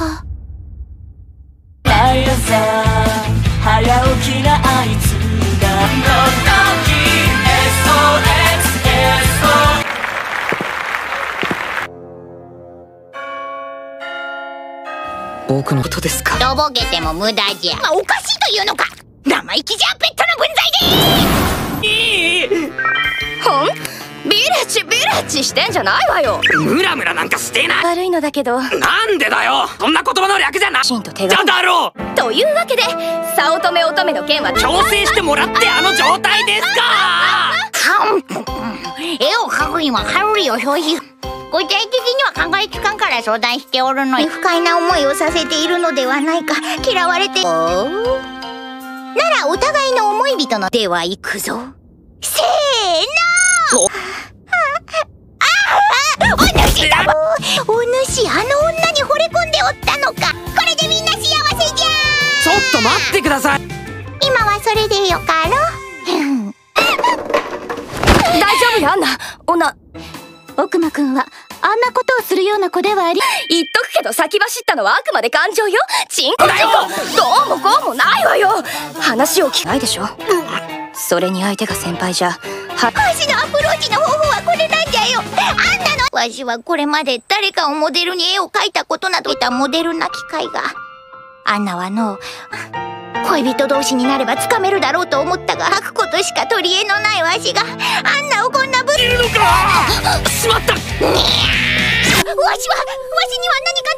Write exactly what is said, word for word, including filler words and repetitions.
か。 毎朝早起きなあいつがの時 エスオーエス エスオーエス 僕のことですか。 とぼけても無駄じゃ。おかしいというのか。生意気じゃペットの分際でいい。 ほんビレッジビレッジしてんじゃないわよ。 ムラムラなんかしてない。 悪いのだけど。 なんでだよ。そんな言葉の略じゃなシンと手じゃがだろう。 というわけで早乙女乙女の件は調整してもらってあの状態ですか。 絵を描くにはカロリーを消費。具体的には考えつかんから相談しておるのに、不快な思いをさせているのではないか。嫌われてならお互いの思い人のでは行くぞ。せーの。お主だ。お主あの女に惚れ込んでおったのか。これでみんな幸せじゃ。 ちょっと待ってください。 今はそれでよかろ。 大丈夫よアンナ。女奥間くんはあんなことをするような子ではあり。 言っとくけど先走ったのはあくまで感情よ。チンコチンコどうもこうもないわよ。話を聞かないでしょ。それに相手が先輩じゃ。はわしのアプローチの方法はこれなんじゃよ。あんなのわしはこれまで誰かをモデルに絵を描いたことなどいたモデルな機会が。アンナはの恋人同士になればつかめるだろうと思ったが、描くことしか取り柄のないわしがあんなをこんなぶいるのか。しまった。 わしはわしには何か